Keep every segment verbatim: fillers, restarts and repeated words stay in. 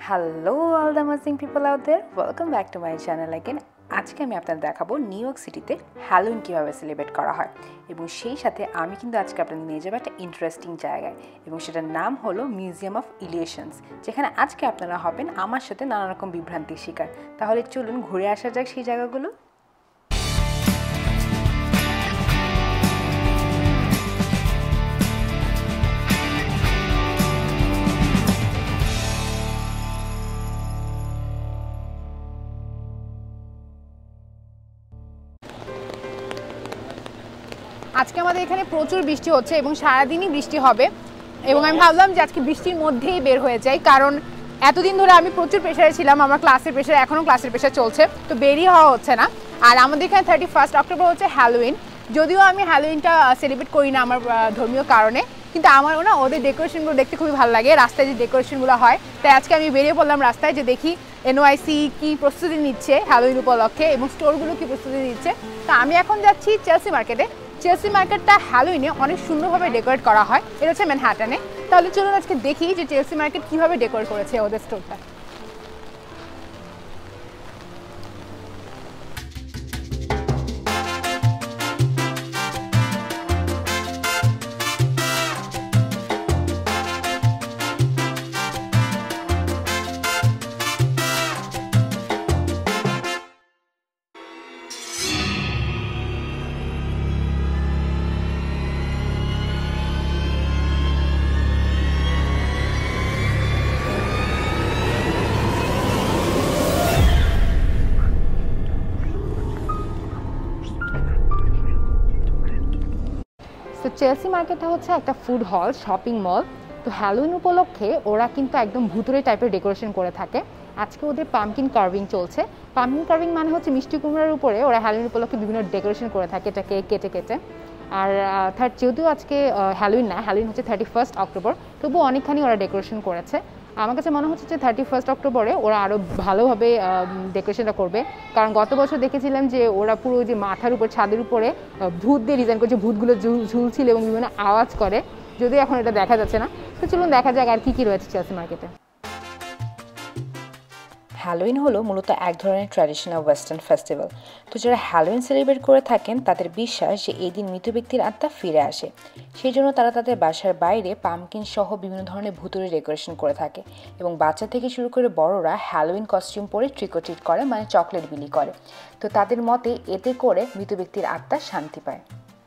Hello all the amazing people out there, welcome back to my channel again. আজকে আমি আপনাদের দেখাবো New York সিটিতে হ্যালোউইন কিভাবে সেলিব্রেট করা হয় এবং সেই সাথে আমি কিন্তু আজকে আপনাদের নিয়ে যাব একটা ইন্টারেস্টিং জায়গায় এবং সেটার নাম হলো মিউজিয়াম অফ ইলিউশনস, যেখানে আজকে আপনারা হবেন আমার সাথে নানা রকম বিভ্রান্তির শিকার। তাহলে চলুন ঘুরে আসা যাক সেই জায়গাগুলো। আজকে আমাদের এখানে প্রচুর বৃষ্টি হচ্ছে এবং সারাদিনই বৃষ্টি হবে এবং আমি ভাবলাম যে আজকে বৃষ্টির মধ্যেই বের হয়ে যাই, কারণ এতদিন ধরে আমি প্রচুর প্রেশারে ছিলাম, আমার ক্লাসের প্রেশার এখনও ক্লাসের প্রেশার চলছে, তো বেরিয়ে হওয়া হচ্ছে না। আর আমাদের এখানে থার্টি ফার্স্ট অক্টোবর হচ্ছে হ্যালোউইন। যদিও আমি হ্যালোউইনটা সেলিব্রেট করি না আমার ধর্মীয় কারণে, কিন্তু আমারও না ওদের ডেকোরেশনগুলো দেখতে খুবই ভালো লাগে, রাস্তায় যে ডেকোরেশনগুলো হয়। তাই আজকে আমি বেরিয়ে পড়লাম রাস্তায় যে দেখি এনওয়াইসি কী প্রস্তুতি নিচ্ছে হ্যালোউইন উপলক্ষে এবং স্টোরগুলো কী প্রস্তুতি নিচ্ছে। তা আমি এখন যাচ্ছি চেলসি মার্কেটে। চেলসি মার্কেটটা হ্যালোউইনে অনেক সুন্দরভাবে ডেকোরেট করা হয়, এটা হচ্ছে ম্যানহাটনে। তাহলে চলুন আজকে দেখি যে চেলসি মার্কেট কীভাবে ডেকোরেট করেছে ওদের স্টোরটা। তো চেলসি মার্কেটটা হচ্ছে একটা ফুড হল, শপিং মল। তো হ্যালোউইন উপলক্ষে ওরা কিন্তু একদম ভুতুরে টাইপের ডেকোরেশন করে থাকে। আজকে ওদের পামকিন কার্ভিং চলছে। পামকিন কার্ভিং মানে হচ্ছে মিষ্টি কুমড়ার উপরে ওরা হ্যালোউইন উপলক্ষে বিভিন্ন ডেকোরেশন করে থাকে, এটাকে কেটে কেটে। আর থার্ড যেহেতু আজকে হ্যালোউইন না, হ্যালোউইন হচ্ছে থার্টি ফার্স্ট অক্টোবর, তবুও অনেকখানি ওরা ডেকোরেশন করেছে। আমার কাছে মনে হচ্ছে যে থার্টি ফার্স্ট অক্টোবরে ওরা আরও ভালোভাবে ডেকোরেশনটা করবে, কারণ গত বছর দেখেছিলাম যে ওরা পুরো যে মাথার উপর ছাদের উপরে ভূত দিয়ে ডিজাইন করছে, ভূতগুলো ঝুলছিল এবং বিভিন্ন আওয়াজ করে, যদিও এখন এটা দেখা যাচ্ছে না। তো চলুন দেখা যাক আর কী কী রয়েছে চেলসি মার্কেটে। হ্যালোউইন হলো মূলত এক ধরনের ট্র্যাডিশনাল ওয়েস্টার্ন ফেস্টিভ্যাল। তো যারা হ্যালোউইন সেলিব্রেট করে থাকেন তাদের বিশ্বাস যে এই দিন মৃত ব্যক্তির আত্মা ফিরে আসে, সেই জন্য তারা তাদের বাসার বাইরে পামকিন সহ বিভিন্ন ধরনের ভুতুরে ডেকোরেশন করে থাকে এবং বাচ্চা থেকে শুরু করে বড়রা হ্যালোউইন কস্টিউম পরে ট্রিক অর ট্রিট করে, মানে চকলেট বিলি করে। তো তাদের মতে এতে করে মৃত ব্যক্তির আত্মা শান্তি পায়।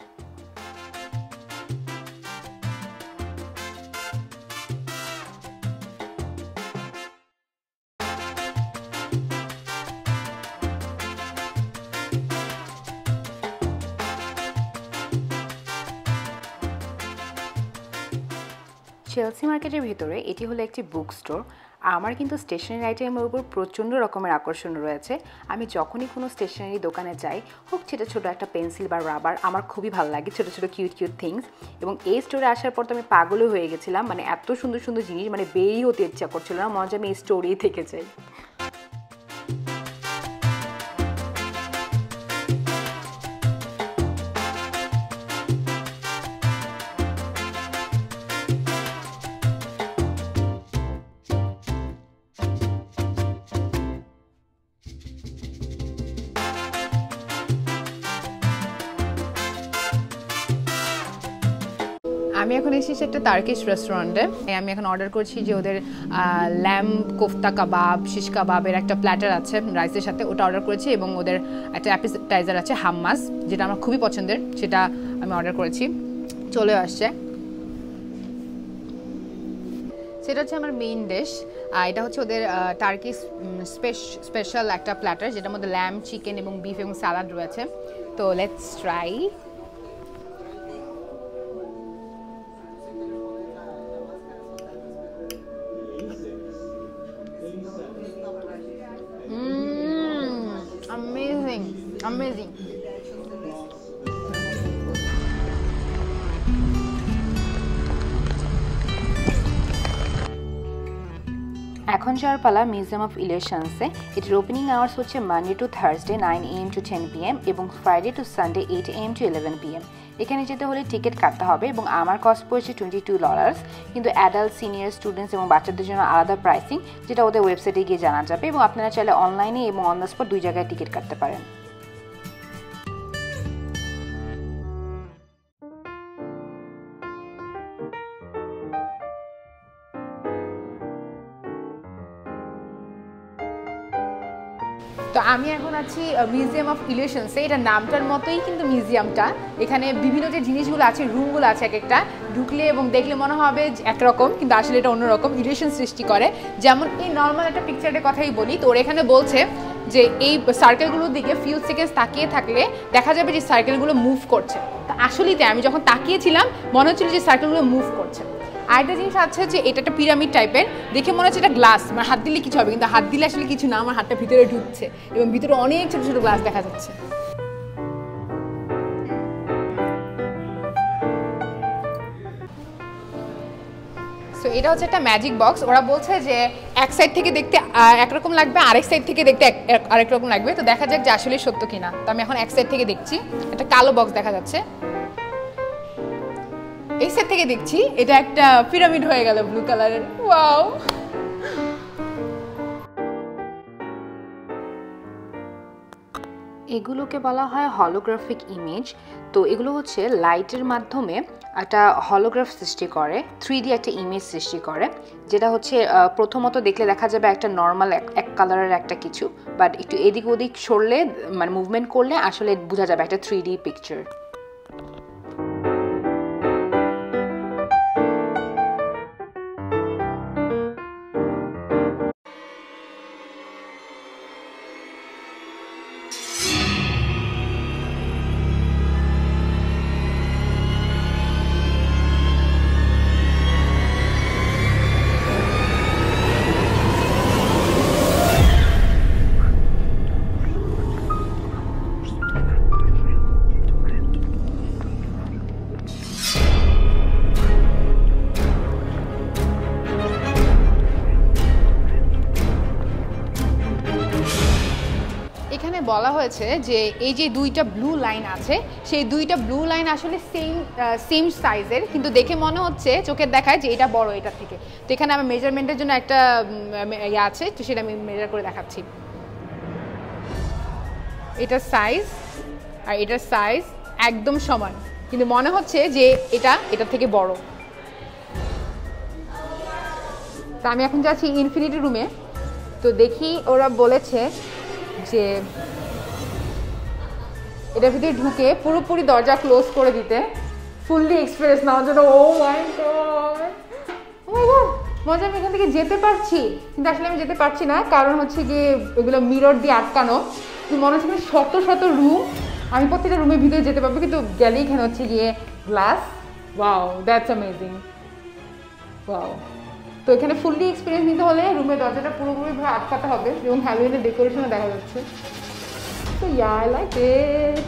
চেলসি মার্কেটের ভিতরে এটি হলো একটি বুক স্টোর। আমার কিন্তু স্টেশনারি আইটেমের উপর প্রচণ্ড রকমের আকর্ষণ রয়েছে। আমি যখনই কোনো স্টেশনারি দোকানে যাই, হোক সেটা ছোটো একটা পেন্সিল বা রাবার, আমার খুবই ভালো লাগে ছোটো ছোটো কিউট কিউট থিংস। এবং এই স্টোরে আসার পর তো আমি পাগলও হয়ে গেছিলাম, মানে এত সুন্দর সুন্দর জিনিস, মানে বেরিয়ে হতে ইচ্ছা করছিল না, মনে হচ্ছে আমি এই স্টোরেই থেকে যাই। আমি এখন এসেছি একটা টার্কিশ রেস্টুরেন্টে। আমি এখন অর্ডার করছি যে ওদের ল্যাম্ব কোফতা কাবাব, শিশ কাবাবের একটা প্ল্যাটার আছে রাইসের সাথে, ওটা অর্ডার করেছি এবং ওদের একটা অ্যাপিটাইজার আছে হাম্মাস, যেটা আমার খুবই পছন্দের, সেটা আমি অর্ডার করেছি, চলে আসছে। সেটা হচ্ছে আমার মেইন ডিশ। এটা হচ্ছে ওদের টার্কিশ স্পেশাল একটা প্ল্যাটার, যেটার মধ্যে ল্যাম্ব, চিকেন এবং বিফ এবং স্যালাড রয়েছে। তো লেটস ট্রাই। Amazing, amazing. এখন যাওয়ার পালা মিউজিয়াম অফ ইলিউশনসে। এটির ওপেনিং আওয়ার্স হচ্ছে Monday to Thursday nine a m to ten p m এবং Friday to Sunday eight a m to eleven p m. এখানে যেতে হলে টিকিট কাটতে হবে এবং আমার কস্ট পড়েছে টোয়েন্টি টু ডলার্স, কিন্তু অ্যাডাল্ট, সিনিয়র, স্টুডেন্টস এবং বাচ্চাদের জন্য আলাদা প্রাইসিং, যেটা ওদের ওয়েবসাইটে গিয়ে জানা যাবে এবং আপনারা চাইলে অনলাইনে এবং অন দ্য স্পট দুই জায়গায় টিকিট কাটতে পারেন। তো আমি এখন আছি মিউজিয়াম অফ ইলিউশনসে। এটা নামটার মতোই কিন্তু মিউজিয়ামটা। এখানে বিভিন্ন যে জিনিসগুলো আছে, রুমগুলো আছে, এক একটা ঢুকলে এবং দেখলে মনে হবে একরকম, কিন্তু আসলে এটা অন্যরকম, ইলিউশন সৃষ্টি করে। যেমন এই নর্মাল একটা পিকচারের কথাই বলি, তো ওর এখানে বলছে যে এই সার্কেলগুলোর দিকে ফিউ সেকেন্ডস তাকিয়ে থাকলে দেখা যাবে যে সার্কেলগুলো মুভ করছে। তো আসলেই তাই, আমি যখন তাকিয়েছিলাম মনে হচ্ছিল যে সার্কেলগুলো মুভ করছে। আরেকটা জিনিস আছে যে এটা একটা পিরামিড টাইপের, দেখে মনে হচ্ছে এটা গ্লাস, মানে হাত দিলে কিছু হবে, কিন্তু হাত দিলে আসলে কিছু না, আমার হাতটা ভিতরে ঢুকছে এবং ভিতরে অনেক ছোট ছোট গ্লাস দেখা যাচ্ছে। সো এটা হচ্ছে একটা ম্যাজিক বক্স। ওরা বলছে যে এক সাইড থেকে দেখতে একরকম লাগবে, আরেক সাইড থেকে দেখতে আরেক রকম লাগবে। তো দেখা যাক যে আসলে সত্য কিনা। তো আমি এখন এক সাইড থেকে দেখছি, একটা কালো বক্স দেখা যাচ্ছে। এই সাইড থেকে দেখছি এটা একটা পিরামিড হয়ে গেল ব্লু কালারের। ওয়াও! এগুলোকে বলা হয় হলোগ্রাফিক ইমেজ। তো এগুলো হচ্ছে লাইটের মাধ্যমে একটা হলোগ্রাফ সৃষ্টি করে, থ্রি ডি একটা ইমেজ সৃষ্টি করে, যেটা হচ্ছে প্রথমত দেখলে দেখা যাবে একটা নর্মাল এক কালারের একটা কিছু, বাট একটু এদিক ওদিক সরলে মানে মুভমেন্ট করলে আসলে বোঝা যাবে একটা থ্রি ডি পিকচার। এখানে বলা হয়েছে যে এই যে দুইটা ব্লু লাইন আছে, সেই দুইটা ব্লু লাইন আসলে সেম সেম সাইজের, কিন্তু দেখে মনে হচ্ছে চোখের দেখায় যে এটা বড় এটা থেকে। তো এখানে আমার মেজারমেন্টের জন্য একটা ইয়ে আছে, তো সেটা আমি মেজার করে দেখাচ্ছি। এটার সাইজ আর এটার সাইজ একদম সমান, কিন্তু মনে হচ্ছে যে এটা এটা থেকে বড়। তা আমি এখন যাচ্ছি ইনফিনিটি রুমে। তো দেখি ওরা বলেছে যে এটার ভিতরে ঢুকে পুরোপুরি দরজা ক্লোজ করে দিতে, ফুললি এক্সপিরিয়েন্স নেওয়ার জন্য। ও মাই গড, ও মাই গড, মজা! আমি এখান থেকে যেতে পারছি, কিন্তু আসলে আমি যেতে পারছি না, কারণ হচ্ছে গিয়ে এগুলো মিরর দিয়ে আটকানো। মনে হচ্ছে শত শত রুম, আমি প্রত্যেকটা রুমের ভিতরে যেতে পারবো, কিন্তু গেলেই এখানে হচ্ছে গিয়ে glass. Wow, that's amazing! Wow! তো এখানে ফুললি এক্সপিরিয়েন্স নিতে হলে রুমের দরজাটা পুরোপুরিভাবে আটকাতে হবে এবং হ্যালোউইনের ডেকোরেশনও দেখা যাচ্ছে। তো ইয়া, আই লাইক ইট।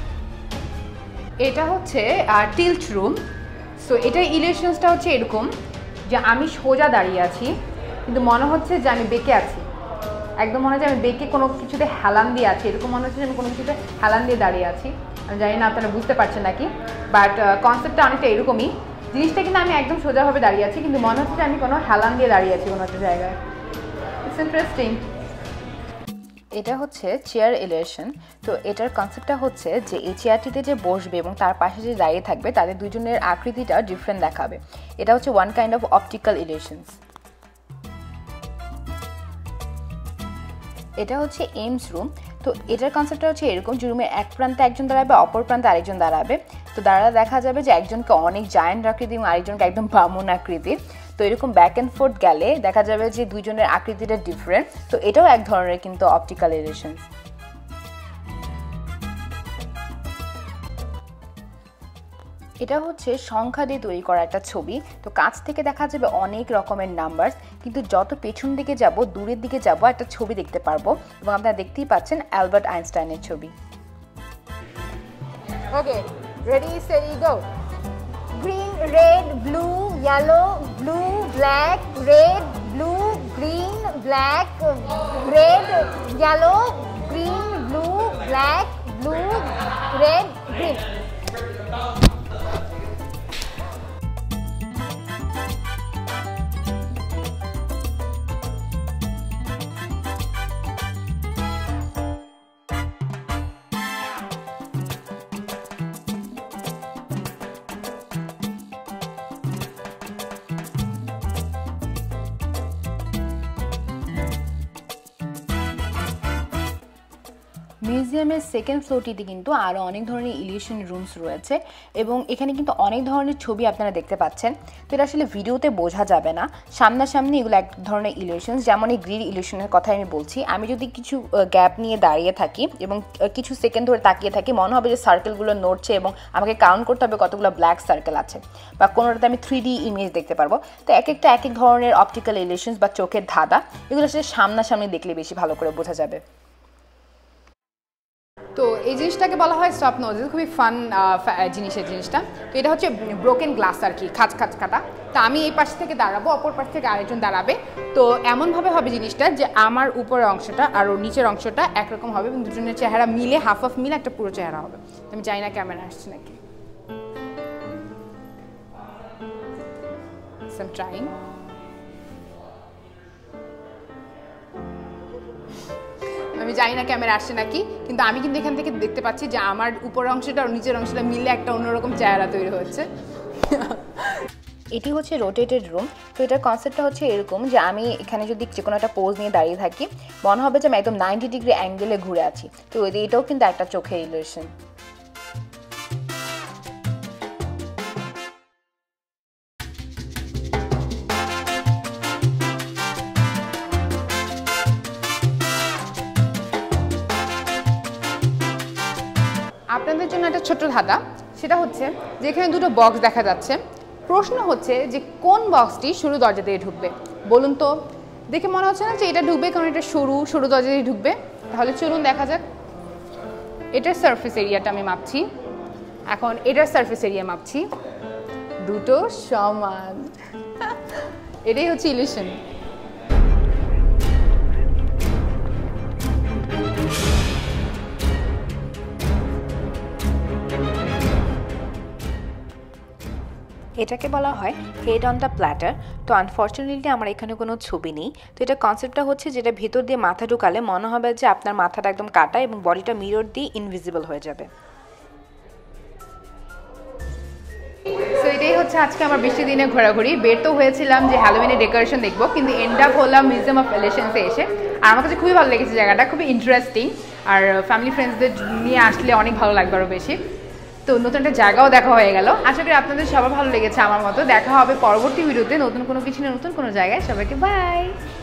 এটা হচ্ছে টিল্ট রুম। সো এটার ইলিউশনসটা হচ্ছে এরকম যে আমি সোজা দাঁড়িয়ে আছি, কিন্তু মনে হচ্ছে যে আমি বেঁকে আছি, একদম মনে হচ্ছে আমি বেঁকে কোনো কিছুতে হেলান দিয়ে আছি, এরকম মনে হচ্ছে যে আমি কোনো কিছুতে হেলান দিয়ে দাঁড়িয়ে আছি। আমি জানি না আপনারা বুঝতে পারছেন নাকি, বাট কনসেপ্টটা অনেকটা এরকমই। জিনিসটা কিন্তু আমি একদম সোজাভাবে দাঁড়িয়ে আছি, কিন্তু মনে হচ্ছে যে আমি কোনো হেলান দিয়ে দাঁড়িয়ে আছি কোনো একটা জায়গায়। It's interesting. এটা হচ্ছে চেয়ার ইলিউশন। তো এটার কনসেপ্টটা হচ্ছে যে এই চেয়ারটিতে যে বসবে এবং তার পাশে যে দাঁড়িয়ে থাকবে তাদের দুজনের আকৃতিটা ডিফারেন্ট দেখাবে। এটা হচ্ছে one kind of optical illusions. এটা হচ্ছে এইমস রুম। তো এটার কনসেপ্টটা হচ্ছে এরকম যে রুমের এক প্রান্তে একজন দাঁড়াবে, অপর প্রান্তে আরেকজন দাঁড়াবে। তো দাঁড়ালে দেখা যাবে যে একজনকে অনেক জায়ান্ট আকৃতি এবং আরেকজনকে একদম বামন আকৃতির। তো এরকম ব্যাক অ্যান্ড ফোর্থ গেলে দেখা যাবে যে দুইজনের আকৃতিটা ডিফারেন্ট। তো এটাও এক ধরনের কিন্তু অপটিক্যাল ইলিউশন। এটা হচ্ছে সংখ্যা দিয়ে তৈরি করা একটা ছবি। তো কাছ থেকে দেখা যাবে অনেক রকমের নাম্বার, কিন্তু যত পেছন দিকে যাব, দূরের দিকে যাব, একটা ছবি দেখতে পারবো এবং আপনারা দেখতেই পাচ্ছেন অ্যালবার্ট আইনস্টাইনের ছবি। Okay, ready steady go. Green, red, blue, yellow, blue, black, red, blue, green, black, red, yellow, green, blue, black, blue, red, green. মিউজিয়ামের সেকেন্ড ফ্লোরটিতে কিন্তু আরও অনেক ধরনের ইলিউশন রুমস রয়েছে এবং এখানে কিন্তু অনেক ধরনের ছবি আপনারা দেখতে পাচ্ছেন। তো এটা আসলে ভিডিওতে বোঝা যাবে না, সামনাসামনি এগুলো এক ধরনের ইলিউশনস। যেমন এই গ্রিড ইলিউশনের কথা আমি বলছি, আমি যদি কিছু গ্যাপ নিয়ে দাঁড়িয়ে থাকি এবং কিছু সেকেন্ড ধরে তাকিয়ে থাকি, মনে হবে যে সার্কেলগুলো নড়ছে এবং আমাকে কাউন্ট করতে হবে কতগুলো ব্ল্যাক সার্কেল আছে, বা কোনোটাতে আমি থ্রি ডি ইমেজ দেখতে পারবো। তো এক একটা এক এক ধরনের অপটিক্যাল ইলিউশনস বা চোখের ধাঁধা, এগুলো আসলে সামনাসামনি দেখলে বেশি ভালো করে বোঝা যাবে। তো এই জিনিসটাকে বলা হয় স্টপ নোজেস, খুবই ফান জিনিসের জিনিসটা। তো এটা হচ্ছে ব্রোকেন গ্লাস আর কি, খাঁচ খাঁচ কাটা। তো আমি এই পাশ থেকে দাঁড়াবো, অপর পাশ থেকে আরেকজন দাঁড়াবে। তো এমনভাবে হবে জিনিসটা যে আমার উপরের অংশটা আর নিচের অংশটা একরকম হবে এবং দুজনের চেহারা মিলে হাফ হাফ মিলে একটা পুরো চেহারা হবে। আমি জানি না ক্যামেরা আসছে নাকি, সো আই এম ট্রাইং। আমি জানি না ক্যামেরা আসছে নাকি, কিন্তু আমি কিন্তু এখান থেকে দেখতে পাচ্ছি যে আমার উপরের অংশটা আর নিচের অংশটা মিলে একটা অন্যরকম চেহারা তৈরি হচ্ছে। এটি হচ্ছে রোটেটেড রুম। তো এটার কনসেপ্টটা হচ্ছে এরকম যে আমি এখানে যদি যে কোনো একটা পোজ নিয়ে দাঁড়িয়ে থাকি, মনে হবে যে আমি একদম নাইনটি ডিগ্রি অ্যাঙ্গেলে ঘুরে আছি। তো এটাও কিন্তু একটা চোখের ইলিউশন। আপনাদের জন্য একটা ছোট্ট ধাঁধা, সেটা হচ্ছে যে এখানে দুটো বক্স দেখা যাচ্ছে। প্রশ্ন হচ্ছে যে কোন বক্সটি সরু দরজা দিয়ে ঢুকবে, বলুন তো। দেখে মনে হচ্ছে না যে এটা ঢুকবে, কারণ এটা সরু সরু দরজা দিয়ে ঢুকবে। তাহলে চলুন দেখা যাক। এটার সারফেস এরিয়াটা আমি মাপছি, এখন এটার সারফেস এরিয়া মাপছি, দুটো সমান। এটাই হচ্ছে ইলিউশন। এটাকে বলা হয় হেড অন দ্য প্ল্যাটার। তো আনফর্চুনেটলি আমার এখানে কোনো ছবি নেই। তো এটা কনসেপ্টটা হচ্ছে যেটা ভেতর দিয়ে মাথা ঢুকালে মনে হবে যে আপনার মাথাটা একদম কাটা এবং বডিটা মিরর দিয়ে ইনভিজিবল হয়ে যাবে। সো এটাই হচ্ছে আজকে আমার বৃষ্টি দিনে ঘোরাঘুরি। বের তো হয়েছিলাম যে হ্যালোউইনের ডেকোরেশন দেখবো, কিন্তু এন্ড আপ হলাম মিউজিয়াম অফ ইলিউশনসে এসে। আর আমার কাছে খুবই ভালো লেগেছে জায়গাটা, খুবই ইন্টারেস্টিং। আর ফ্যামিলি ফ্রেন্ডসদের নিয়ে আসলে অনেক ভালো লাগবে আরও বেশি। তো নতুন একটা জায়গাও দেখা হয়ে গেল। আশা করি আপনাদের সবার ভালো লেগেছে আমার মতো। দেখা হবে পরবর্তী ভিডিওতে নতুন কোনো কিছু নিয়ে, নতুন কোনো জায়গায়। সবাইকে বাই।